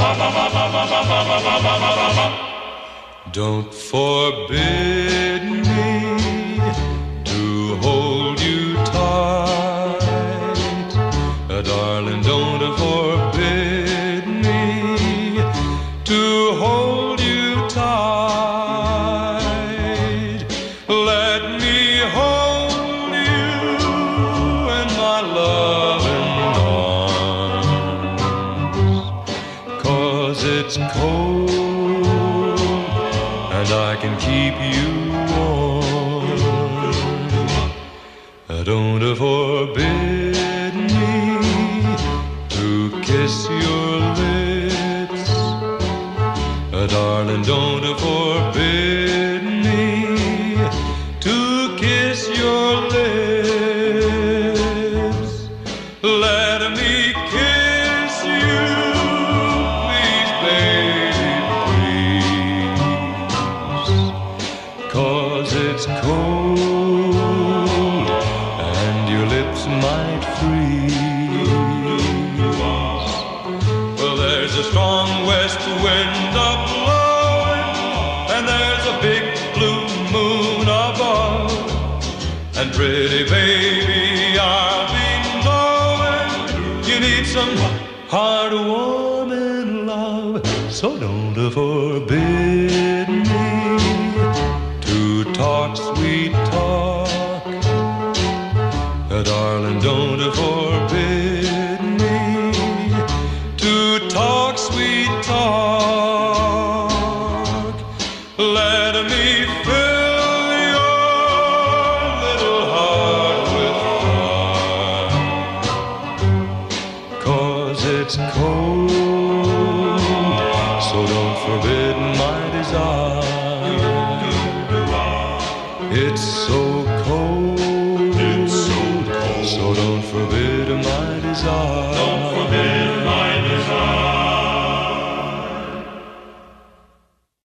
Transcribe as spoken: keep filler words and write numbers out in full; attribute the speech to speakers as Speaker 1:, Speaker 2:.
Speaker 1: Don't forbid me to hold you tight, uh, darling, don't forbid me to hold you tight. Let me hold you in my loving arms, 'cause it's cold and I can keep you warm. Don't forbid me to kiss your lips, darling, don't forbid me to kiss your lips. Let me kiss you, please, baby, please, 'cause it's cold and your lips might freeze. Well, there's a strong west wind a-blowing, and there's a big blue moon above, and pretty baby, I'll be knowing you need some heart-warming love. So don't forbid me to talk sweet talk, darling, don't forbid me to talk sweet talk. Let me fill your little heart with fun, 'cause it's cold, so don't forbid my desire. It's so